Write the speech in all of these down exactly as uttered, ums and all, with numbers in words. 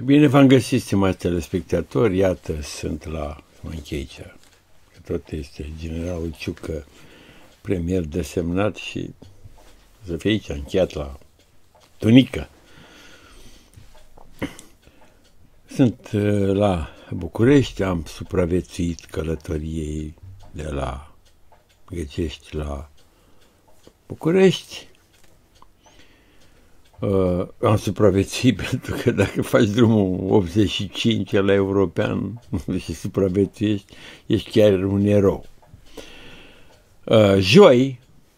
Bine v-am găsit, stimați telespectatori, iată, sunt la, mă închei ce, că tot este generalul Ciucă, premier desemnat și să fie aici, încheiat la Tunică. Sunt la București, am supraviețuit călătoriei de la Găcești la București. Uh, am supraviețuit pentru că dacă faci drumul optzeci și cinci la european și supraviețuiești, ești chiar un erou. Uh, joi,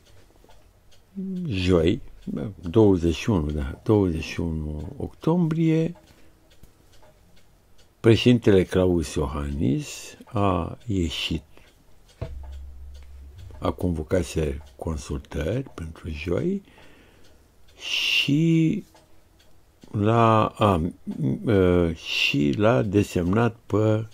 joi, douăzeci și unu, da, douăzeci și unu octombrie, președintele Klaus Iohannis a ieșit, a convocat consultări pentru joi și l-a, a, a, și l-a desemnat pe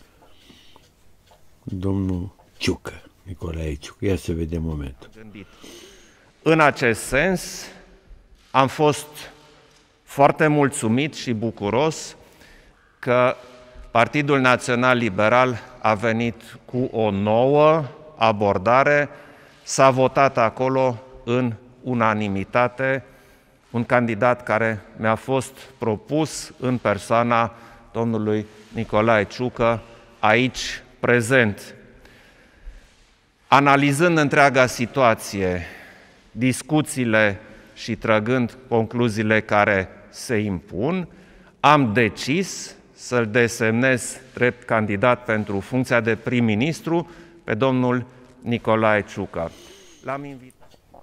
domnul Ciucă, Nicolae Ciucă. Ia să vedem momentul. În acest sens, am fost foarte mulțumit și bucuros că Partidul Național Liberal a venit cu o nouă abordare, s-a votat acolo în unanimitate un candidat care mi-a fost propus în persoana domnului Nicolae Ciucă, aici prezent. Analizând întreaga situație, discuțiile și trăgând concluziile care se impun, am decis să-l desemnez drept candidat pentru funcția de prim-ministru pe domnul Nicolae Ciucă. L-am invitat.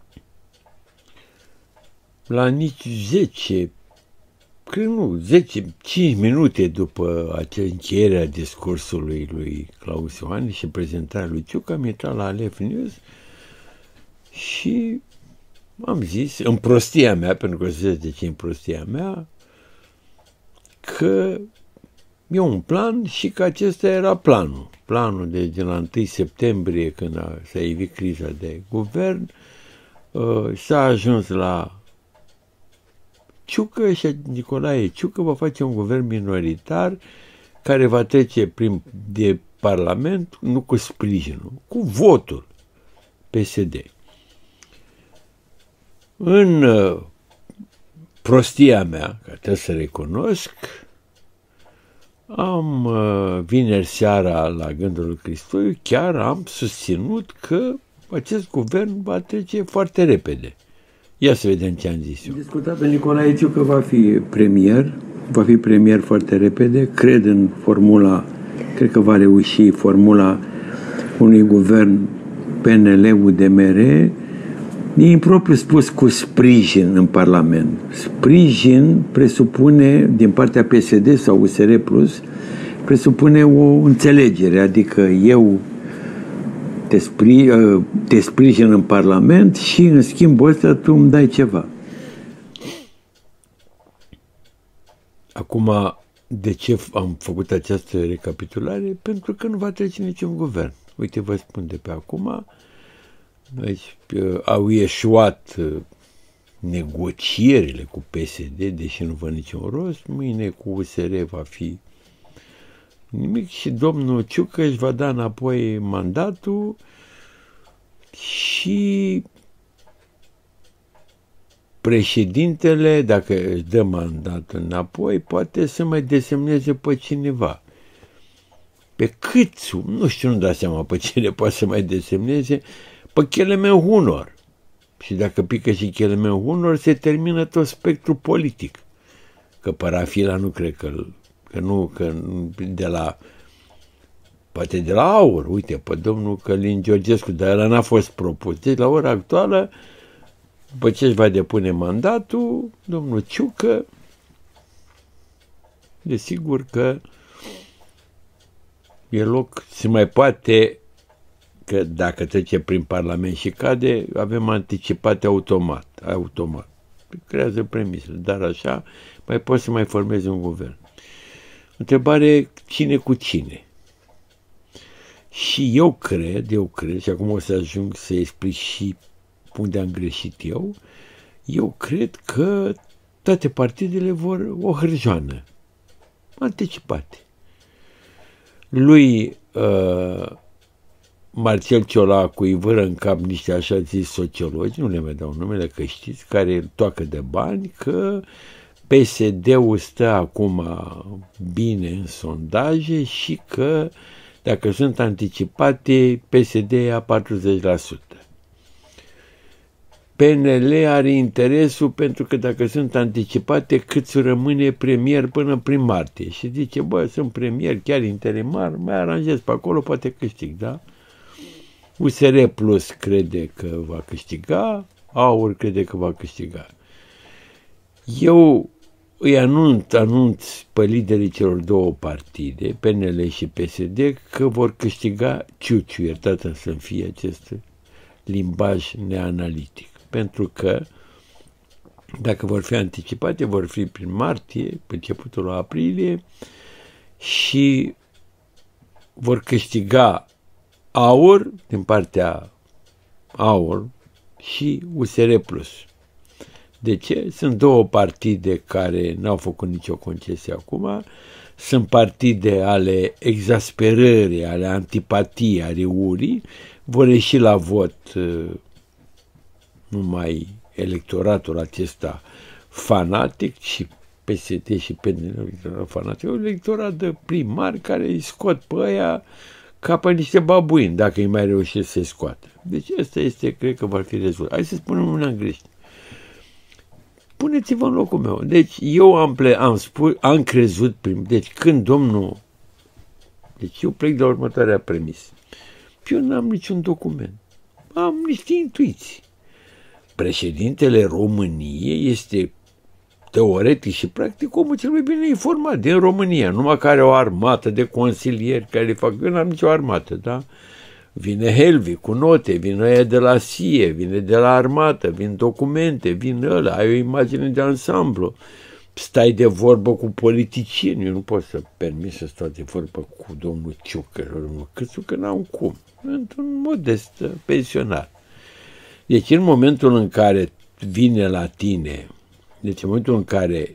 La nici zece, cred nu, zece, cinci minute după acea încheiere a discursului lui Klaus Iohannis și prezentarea lui Ciucă, am intrat la Aleph News și am zis, în prostia mea, pentru că să de ce în prostia mea, că e un plan și că acesta era planul. Planul de, de la întâi septembrie, când a, s-a evit criza de guvern, uh, s-a ajuns la Ciucă și Nicolae Ciucă va face un guvern minoritar care va trece prin de Parlament, nu cu sprijinul, cu votul P S D. În uh, prostia mea, că trebuie să recunosc, am, uh, vineri seara la Gândul lui Cristoiu, chiar am susținut că acest guvern va trece foarte repede. Ia să vedem ce am zis eu. Discutat pe Nicolae Ciucă va fi premier, va fi premier foarte repede, cred în formula, cred că va reuși formula unui guvern P N L-U D M R, e impropriu spus cu sprijin în Parlament. Sprijin presupune, din partea P S D sau U S R plus, presupune o înțelegere, adică eu te, spri, te sprijin în Parlament și în schimbul ăsta tu îmi dai ceva. Acum, de ce am făcut această recapitulare? Pentru că nu va trece niciun guvern. Uite, vă spun de pe acum, deci, au ieșuat negocierile cu P S D, deși nu văd niciun rost, mâine cu U S R va fi nimic și domnul Ciucă își va da înapoi mandatul și președintele, dacă își dă mandatul înapoi, poate să mai desemneze pe cineva. Pe câți, nu știu, nu da seama pe cine poate să mai desemneze, pe Kelemen Hunor. Și dacă pică și Kelemen Hunor, se termină tot spectrul politic. Că Parafila nu cred că, că nu, că de la, poate de la Aur, uite, pe domnul Călin Georgescu, dar ăla n-a fost propus. Deci, la ora actuală, după ce își va depune mandatul, domnul Ciucă, desigur că e loc, se mai poate, că dacă trece prin Parlament și cade, avem anticipate automat, automat. Creează premisele, dar așa mai poți să mai formezi un guvern. Întrebare, cine cu cine? Și eu cred, eu cred, și acum o să ajung să explic și unde am greșit eu, eu cred că toate partidele vor o hârjoană. anticipate. Lui uh, Marcel Ciolacu îi vâră în cap niște așa zis sociologi, nu le mai dau numele, că știți, care toacă de bani, că P S D-ul stă acum bine în sondaje și că dacă sunt anticipate, P S D ia patruzeci la sută. P N L are interesul pentru că dacă sunt anticipate, Câțu rămâne premier până prin martie. Și zice, bă, sunt premier, chiar interimar, mai aranjez pe acolo, poate câștig, da? U S R Plus crede că va câștiga, AUR crede că va câștiga. Eu îi anunț, anunț pe liderii celor două partide, P N L și P S D, că vor câștiga ciuciu, iertați să-mi fie acest limbaj neanalitic. Pentru că dacă vor fi anticipate, vor fi prin martie, pe începutul aprilie și vor câștiga AUR din partea AUR și U S R Plus. De ce? Sunt două partide care n-au făcut nicio concesie acum, sunt partide ale exasperării, ale antipatiei, ale urii, vor ieși la vot numai electoratul acesta fanatic și P S D și P N L fanatic, un electorat de primari care îi scot pe ăia ca pe niște babuini, dacă îi mai reușesc să-i scoată. Deci ăsta este, cred că va fi rezultat. Hai să spunem un anglești. Puneți-vă în locul meu. Deci eu am, ple- am, spus, am crezut, prim, deci când domnul, deci eu plec de la următoarea premisă. Eu n-am niciun document. Am niște intuiții. Președintele României este teoretic și practic omul cel mai bine informat din România, numai care o armată de consilieri care le fac. Eu n-am nicio armată, da? Vine Helvi cu note, vin ăia de la S I E, vine de la armată, vin documente, vin ăla, ai o imagine de ansamblu. Stai de vorbă cu politicieni, eu nu pot să permit să stau de vorbă cu domnul Ciucă, domnul Câțu, că n-am cum. Într-un modest pensionar. Deci în momentul în care vine la tine, deci în momentul în care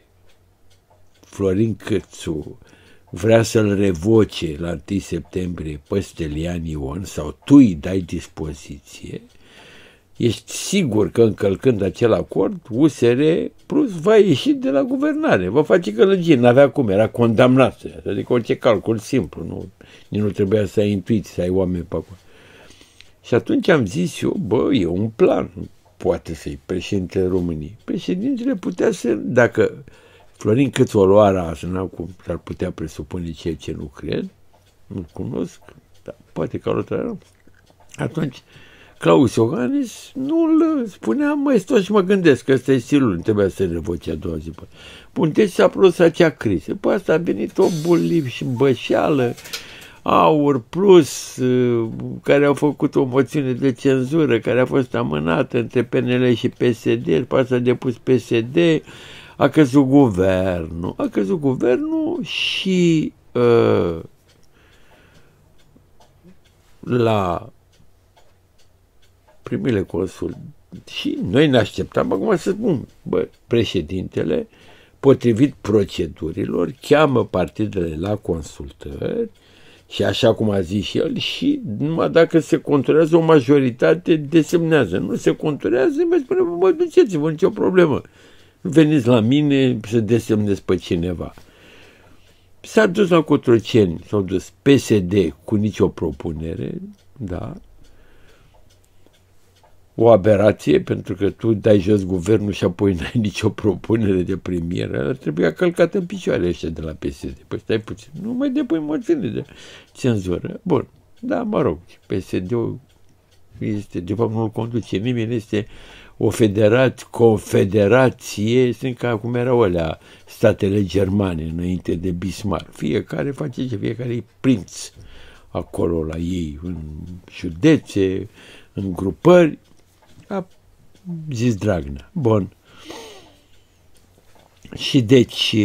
Florin Câțu vrea să-l revoce la întâi septembrie pe Stelian Ion sau tu îi dai dispoziție, ești sigur că încălcând acel acord, U S R Plus va ieși de la guvernare, va face călăgie, n-avea cum, era condamnat, adică orice calcul simplu, nu, nici nu trebuia să ai intuiții, să ai oameni pe acolo. Și atunci am zis eu, bă, e un plan, poate să-i președintele României. Președintele putea să, dacă Florin Câțu o lua rază, n-acum s-ar putea presupune ceea ce nu cred, nu cunosc, dar poate că alătără. Atunci, Claus Iohannis nu-l spunea, măi, stau și mă gândesc că ăsta e stilul, nu trebuia să revoce a doua zi. Bun, deci s-a produs acea criză. Păi asta a venit o buliv și bășeală, AUR Plus, care au făcut o moțiune de cenzură, care a fost amânată între P N L și P S D, după asta a depus P S D, a căzut guvernul. A căzut guvernul și uh, la primele consuli și noi ne așteptam acum să spun, bă, președintele, potrivit procedurilor, cheamă partidele la consultări și așa cum a zis și el, și numai dacă se conturează o majoritate, desemnează. Nu se conturează, mai spune, mă, duceți-vă, nicio problemă. Veniți la mine să desemnezi pe cineva. S-a dus la Cotroceni, s-au dus P S D cu nicio propunere, da, o aberație, pentru că tu dai jos guvernul și apoi n-ai nicio propunere de premier, ar trebui călcat în picioare ăștia de la P S D. Păi stai puțin, nu mai depui moțiune de cenzură. Bun, da, mă rog, P S D-ul este, de fapt nu-l conduce nimeni, este o federație, confederație, sunt ca cum erau alea statele germane înainte de Bismarck. Fiecare face ce, fiecare e prinț acolo la ei, în județe, în grupări. A zis Dragnea. Bun. Și deci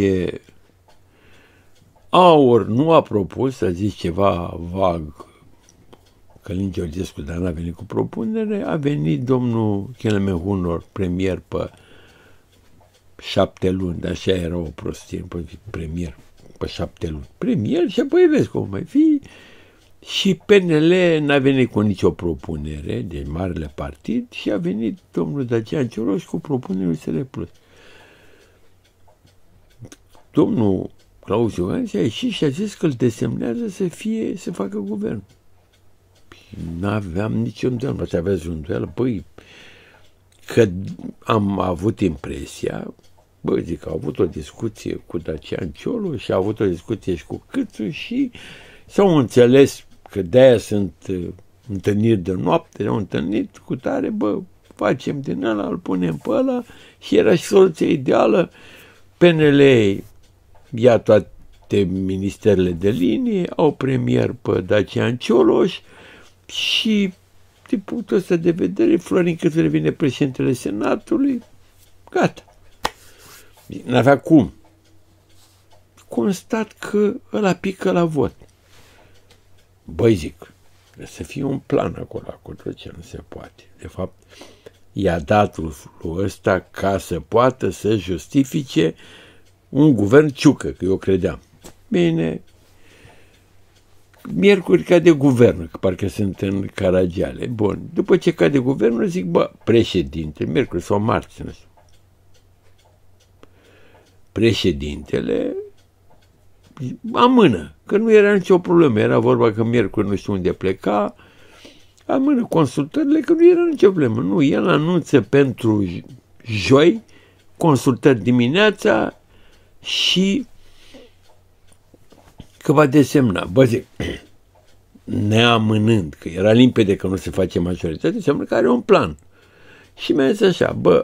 AUR nu a propus, a zis ceva vag, Călin Georgescu, dar n-a venit cu propunere, a venit domnul Chelme Hunor, premier pe șapte luni, dar așa era o prostie, premier pe șapte luni. Premier și apoi vezi cum mai fi. Și P N L n-a venit cu nicio propunere de marele partid și a venit domnul Dacian Cioloș cu propunerea U S R Plus. Domnul Claus Iohannis a ieșit și a zis că îl desemnează să fie, să facă guvern. N-aveam nicio îndoială, să aveți o îndoială, băi, că am avut impresia, bă, zic, au avut o discuție cu Dacian Cioloș și a avut o discuție și cu Câțu și s-au înțeles că de-aia sunt uh, întâlniri de noapte, au întâlnit cu tare, bă, facem din ăla, îl punem pe ăla și era și soluția ideală. P N L ia toate ministerele de linie, au premier pe Dacian Cioloș și din punctul ăsta de vedere, Florin Câțu devine președintele Senatului, gata. N-avea cum. Constat că ăla pică la vot. Băi, zic, trebuie să fie un plan acolo, cu tot ce nu se poate. De fapt, i-a dat lucrul ăsta ca să poată să justifice un guvern ciucă, că eu credeam. Bine, miercuri cade guvernul, că parcă sunt în Caragiale. Bun, după ce cade guvernul, zic, bă, președinte, miercuri sau marți, nu știu. Președintele amână, că nu era nicio problemă, era vorba că miercuri nu știu unde pleca, amână consultările, că nu era nicio problemă. Nu, el anunță pentru joi, consultări dimineața și că va desemna. Bă, zic, neamânând, că era limpede că nu se face majoritate, înseamnă că are un plan. Și mi-a zis așa, bă,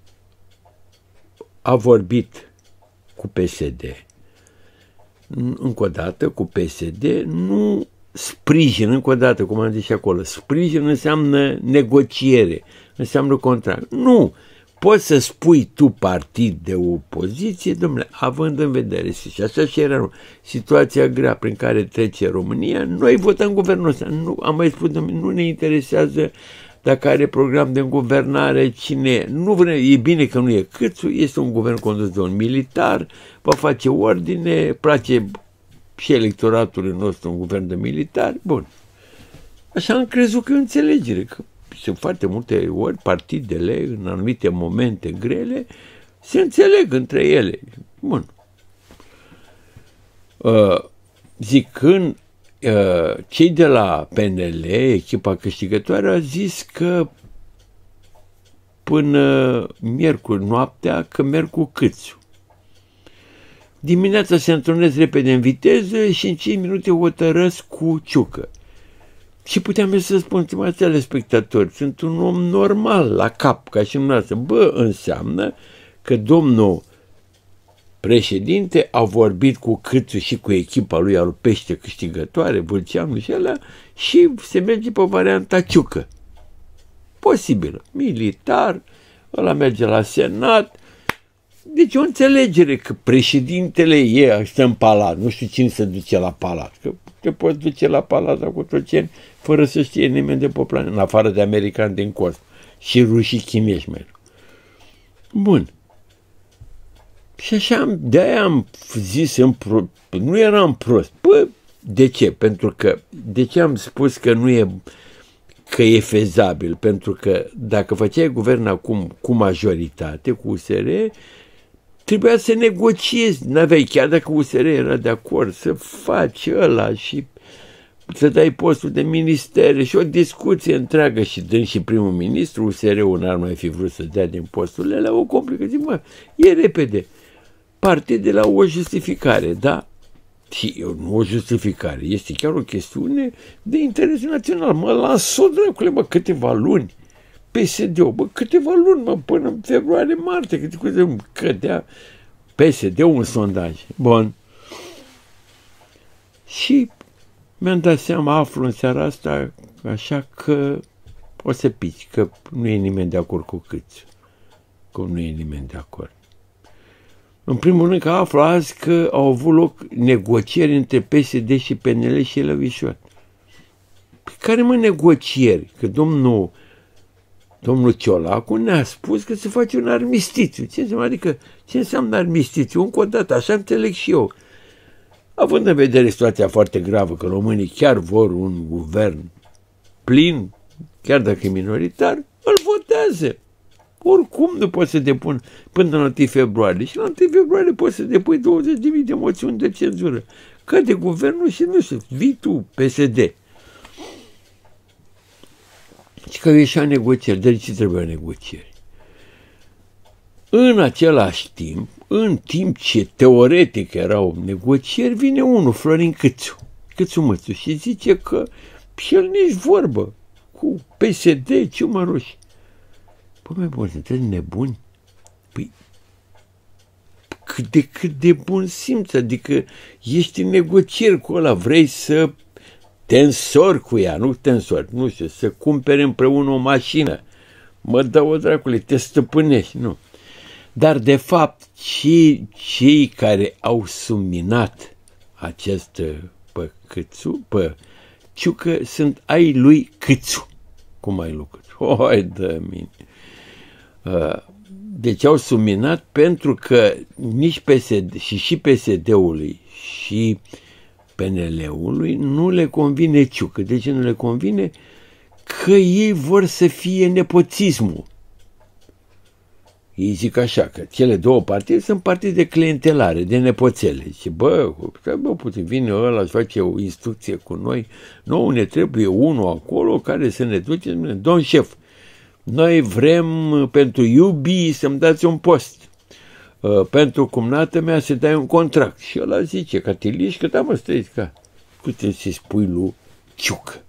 a vorbit cu P S D. Încă o dată, cu P S D, nu sprijin, încă o dată, cum am zis și acolo, sprijin înseamnă negociere, înseamnă contract. Nu! Poți să spui tu partid de opoziție, domnule, având în vedere, și așa și era situația grea prin care trece România, noi votăm guvernul ăsta. Nu, am mai spus, domnule, nu ne interesează dacă are program de guvernare, cine e. Nu vre, e bine că nu e Câțu, este un guvern condus de un militar, va face ordine, place și electoratului nostru un guvern de militari, bun. Așa am crezut că e o înțelegere, că sunt foarte multe ori partidele, în anumite momente grele, se înțeleg între ele. Bun. Uh, zicând, uh, cei de la P N L, echipa câștigătoare, a zis că până miercuri noaptea că merg cu Câțu. Dimineața se întrunesc repede în viteză și în cinci minute hotărăsc cu Ciucă. Și puteam să spun, stimați telespectatori, sunt un om normal, la cap, ca și dumneavoastră. Bă, înseamnă că domnul președinte a vorbit cu Câțu și cu echipa lui al Pește câștigătoare, Vâlceanu și ăla, și se merge pe varianta Ciucă. Posibilă. Militar, ăla merge la Senat. Deci o înțelegere că președintele e, stă în palat, nu știu cine se duce la palat, că te poți duce la palat cu toceni fără să știe nimeni de pe planetă, în afară de americani din cosmos și rușii chinești mai. Bun. Și așa, de-aia am zis, în pro, nu eram prost. Bă, de ce? Pentru că, de ce am spus că nu e, că e fezabil? Pentru că dacă făceai guvern acum cu majoritate, cu U S R, trebuia să negociezi, n-aveai, chiar dacă U S R era de acord, să faci ăla și să dai postul de ministere și o discuție întreagă și dând și primul ministru, U S R-ul n-ar mai fi vrut să dea din posturile alea, o complică, zic, mă, e repede, partidele au o justificare, da? Și eu, nu o justificare, este chiar o chestiune de interes național, mă, las-o, dracule, mă, câteva luni, P S D-ul, bă, câteva luni, mă, până în februarie-martie, câte cădea P S D-ul un sondaj. Bun. Și mi-am dat seama, aflu în seara asta, așa că o să pici, că nu e nimeni de acord cu Câțu. Că nu e nimeni de acord. În primul rând că aflu azi că au avut loc negocieri între P S D și P N L și Lăvișoara. Pe care mă negocieri? Că domnul Domnul Ciolacu ne-a spus că se face un armistițiu. Ce înseamnă? Adică, ce înseamnă armistițiu? Încă o dată, așa înțeleg și eu. având în vedere situația foarte gravă, că românii chiar vor un guvern plin, chiar dacă e minoritar, îl votează. Oricum nu poți să depun până la întâi februarie. Și la întâi februarie poți să depui douăzeci de mii de moțiuni de cenzură. Cade guvernul și nu știu, vii tu, P S D. Și că ieșea negocieri. De ce trebuie negocieri? În același timp, în timp ce teoretic erau negocieri, vine unul, Florin Câțu, Câțu Mățu, și zice că și el nici vorbă cu P S D, Ciumăruși. Păi mai bun, sunteți nebuni? Păi, cât de cât de bun simț, adică ești în negocieri cu ăla, vrei să te însori cu ea, nu te însori, nu știu, să cumperi împreună o mașină, mă dă o dracule, te stăpânești, nu. Dar de fapt, cei, cei care au subminat acest pe Câțu, pe Ciucă, sunt ai lui Câțu. Cum ai lui Câțu? Hai de mine. Deci au subminat pentru că nici P S D și și P S D-ului și P N L-ului nu le convine Ciucă. De ce nu le convine? Că ei vor să fie nepoțismul. Ei zic așa, că cele două partide sunt partide de clientelare, de nepoțele. Și bă, bă, puțin vine ăla să face o instrucție cu noi, nouă ne trebuie unul acolo care să ne duce, domn șef, noi vrem pentru iubii să-mi dați un post, pentru cumnată mea să dai un contract. Și ăla zice, Catiliș, că da mă stai, ca, putem să spui lui Ciucă.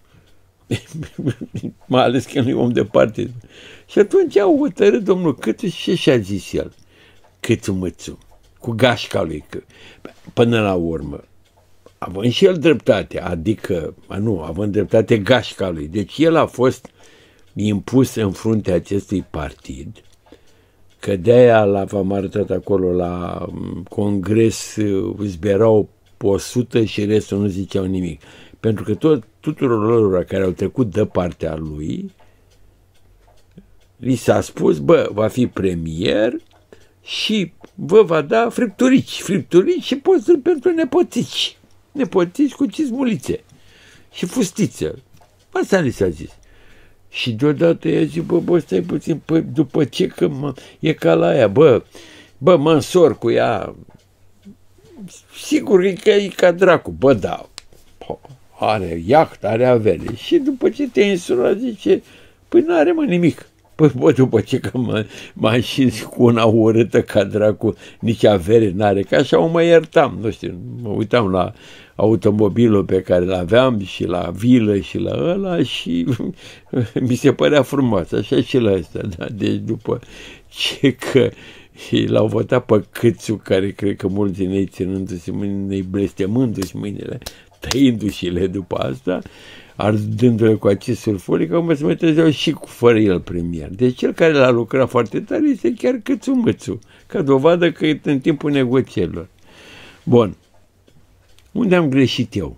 Mai ales că nu e om de parte. Și atunci au hotărât domnul Câțu și și-a zis el, Câțu Mățu, cu gașca lui, că, până la urmă, având și el dreptate, adică, nu, având dreptate gașca lui, deci el a fost impus în fruntea acestui partid, că de-aia v-am arătat acolo la congres, zberau o sută și restul nu ziceau nimic. Pentru că tot, tuturor lor care au trecut de partea lui, li s-a spus, bă, va fi premier și vă va da fripturici, fripturici și posturi pentru nepoțici. Nepoțici cu cizmulițe și fustițe. Asta li s-a zis. Și deodată i-a zis, bă, bă, stai puțin, păi, după ce că mă, e ca la aia, bă, bă, mă însor cu ea, sigur că e ca dracu, bă, da, are iaht, are avere. Și după ce te însura, zice, păi nu are mă nimic. Păi bă, după ce că mă, m-am și cu una urâtă ca dracu, nici avere n-are, că așa o mă iertam, nu știu, mă uitam la automobilul pe care l-aveam și la vilă și la ăla și mi se părea frumos, așa și la ăsta, da? Deci după ce că l-au votat pe Câțu, care cred că mulți din ei ținându-se mâinile, blestemându-și mâinile, tăindu-și-le după asta, ardându-le cu acid sulfuric, au mă să mă trezeau și cu fără el premier. Deci cel care l-a lucrat foarte tare este chiar Câțu Mățu, ca dovadă că e în timpul negocierilor. Bun. Unde am greșit eu?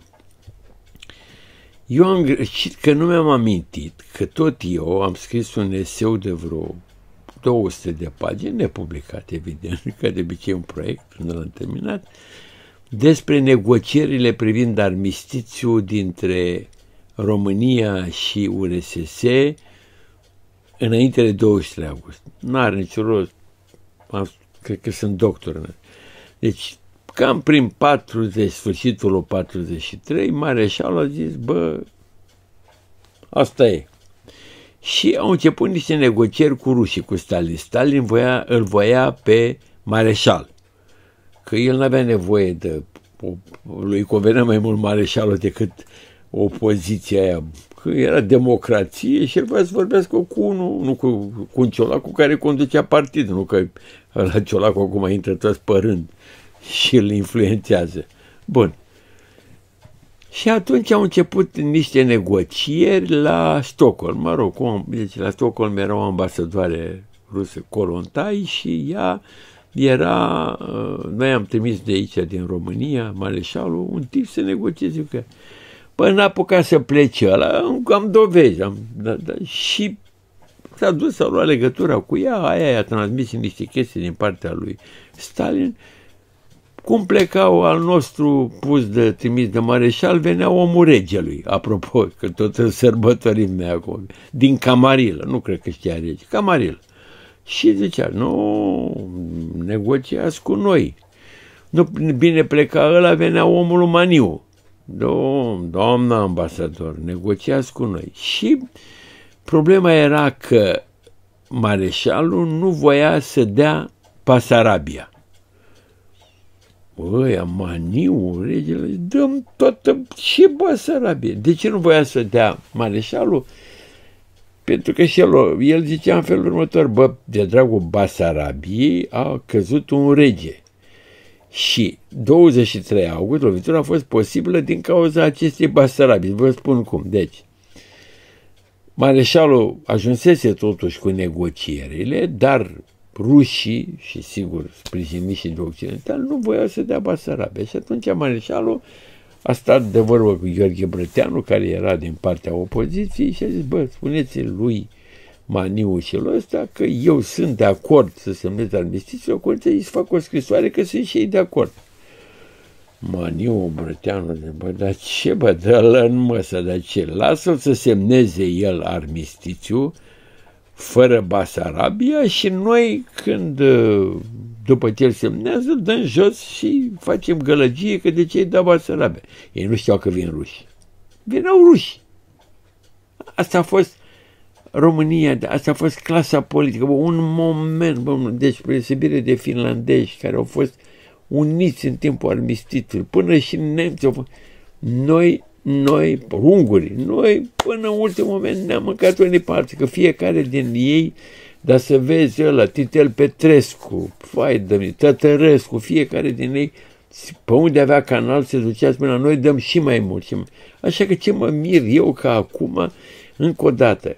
Eu am greșit că nu mi-am amintit că tot eu am scris un eseu de vreo două sute de pagini, nepublicat, evident, ca de obicei un proiect, când l-am terminat, despre negocierile privind armistițiul dintre România și U R S S înainte de douăzeci și trei august. N-are niciun rost, cred că sunt doctor. Deci, cam prin patruzeci, sfârșitul patruzeci și trei, Mareșalul a zis, bă, asta e. Și au început niște negocieri cu rușii, cu Stalin. Stalin voia, îl voia pe Mareșal, că el n-avea nevoie de, o, lui convenea mai mult Mareșalul decât opoziția aia, că era democrație și el voia să vorbească cu unul, nu cu, cu un ciolac cu care conducea partidul, nu că la ciolac acum intră toți părând și îl influențează. Bun. Și atunci au început niște negocieri la Stockholm. Mă rog, cum, deci la Stockholm era o ambasadoare rusă, Kolontai, și ea era, noi am trimis de aici, din România, Mareșalul, un tip să negocieze cu ea. Păi n-a apucat să plece ăla, am dovezi. Am, da, da, și s-a dus, s-a luat legătura cu ea, aia i-a transmis niște chestii din partea lui Stalin. cum plecau al nostru pus de trimis de mareșal, venea omul regelui, apropo, că tot îl sărbătorim noi acum, din Camarilă, nu cred că știa rege, Camarilă. Și zicea, nu, negociați cu noi. Nu bine pleca ăla, venea omul Maniu. Dom, doamna ambasador, negociați cu noi. Și problema era că mareșalul nu voia să dea Basarabia. Băi, Maniu, regele, dăm toată și Basarabia. De ce nu voia să dea mareșalul? Pentru că și el, el zicea în felul următor, bă, de dragul Basarabiei a căzut un rege. Și douăzeci și trei august, lovitura a fost posibilă din cauza acestei Basarabii. Vă spun cum. Deci, mareșalul ajunsese totuși cu negocierile, dar rușii, și sigur sprijiniți și de occidental, nu voiau să dea Basarabia. Și atunci mareșalul a stat de vorbă cu Gheorghe Brăteanu, care era din partea opoziției, și a zis, bă, spuneți lui Maniu și lui ăsta că eu sunt de acord să semnez armistițiul, cu îi să fac o scrisoare că sunt și ei de acord. Maniu, Brăteanu, bă, dar ce, bă, dă-l în măsă, dar ce? Lasă-l să semneze el armistițiul fără Basarabia și noi, când, după ce el semnează, îl dăm jos și facem gălăgie că de ce îi dă Basarabia. Ei nu știau că vin ruși. Vineau ruși. Asta a fost România, asta a fost clasa politică, bă, un moment, bă, deci presebire de finlandezi care au fost uniți în timpul armistițiului, până și nemții au fost, noi, noi, unguri, noi până în ultimul moment ne-am mâncat unii parte, că fiecare din ei, dar să vezi ăla, Titel Petrescu, fai de Tătărescu, fiecare din ei, pe unde avea canal se ducea, spunea, noi dăm și mai mult. Și mai... Așa că ce mă mir eu că acum, încă o dată,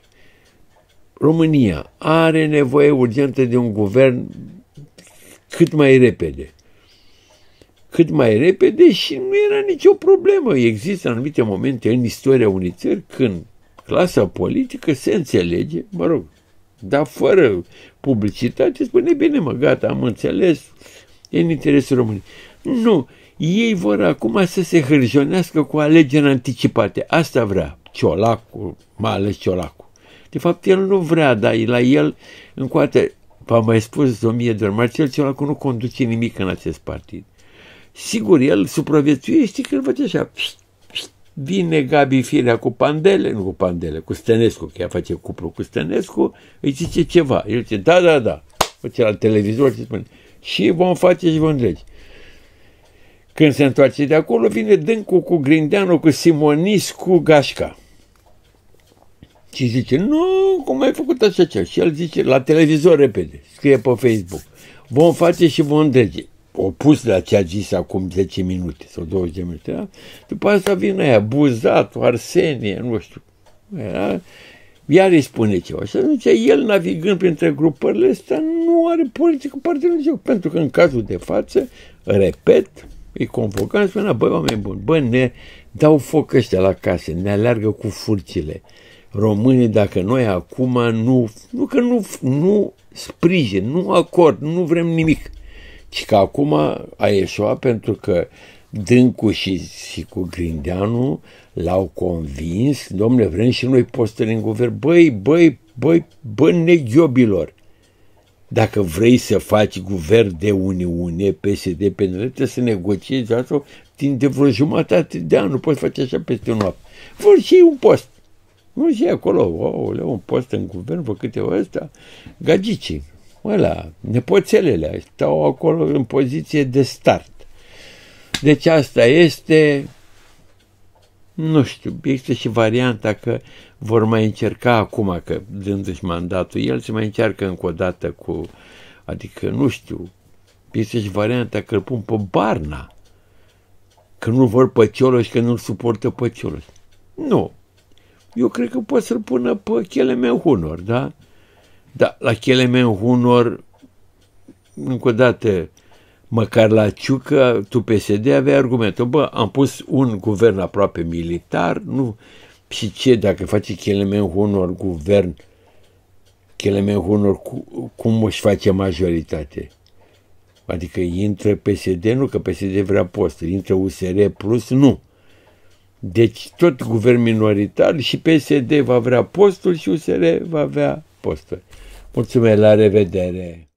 România are nevoie urgentă de un guvern cât mai repede. Cât mai repede și nu era nicio problemă. Există anumite momente în istoria unei țări când clasa politică se înțelege, mă rog, dar fără publicitate, spune, bine mă, gata, am înțeles, e în interesul României. Nu, ei vor acum să se hârjonească cu alegeri anticipate. Asta vrea Ciolacu, mai ales Ciolacu. De fapt, el nu vrea, dar la el, încoate, v-am mai spus o mie de ori, Marcel Ciolacu nu conduce nimic în acest partid. Sigur, el supraviețuiește că îl face așa, vine Gabi Firea cu Pandele, nu cu Pandele, cu Stănescu, că ea face cuplu cu Stănescu, îi zice ceva, el zice, da, da, da, face la televizor și spune, și vom face și vom trece. Când se întoarce de acolo, vine Dâncu cu Grindeanu, cu Simonis, cu Gașca. Și zice, nu, cum ai făcut așa ceva? Și el zice, la televizor repede, scrie pe Facebook, vom face și vom trece. Opus la ce a zis acum zece minute sau douăzeci de minute. Da? După asta vine aia, Buzatu, Arsenie, nu știu. Da? Iar îi spune ceva. Și atunci el, navigând printre grupările astea, nu are politică parte în joc. Pentru că în cazul de față, repet, îi convocam, spunea, băi, oameni buni, bă, ne dau foc ăștia la case, ne aleargă cu furcile. Românii, dacă noi acum nu, nu că nu, nu sprijin, nu acord, nu vrem nimic, ci că acum a ieșuat pentru că Dâncu și, și cu Grindeanu l-au convins, domnule, vrem și noi postări în guvern. Băi, băi, băi, bă, neghiobilor, dacă vrei să faci guvern de Uniune, P S D, P N L, trebuie să negociezi asta timp de vreo jumătate de an, nu poți face așa peste o noapte. Vor și un post. Nu și acolo, oh, un post în guvern, vă câte ăsta, gagicii. Ăla, nepoțelele stau acolo în poziție de start. Deci asta este, nu știu, există și varianta că vor mai încerca acum, că dându-și mandatul, el se mai încearcă încă o dată cu, adică, nu știu, există și varianta că îl pun pe Barna, că nu vor pe Cioloș, că nu-l suportă pe Cioloș. Nu, eu cred că pot să-l pună pe Chelemen Hunor, da? Da, la Chelemen Hunor, încă o dată, măcar la Ciucă, tu P S D avea argumentul, bă, am pus un guvern aproape militar, nu, și ce, dacă face Chelemen Hunor guvern, Chelemen Hunor cu, cum își face majoritate? Adică intră P S D, nu că P S D vrea posturi, intră U S R plus, nu. Deci tot guvern minoritar și P S D va vrea posturi și U S R va avea posturi. Mulțumesc, la revedere!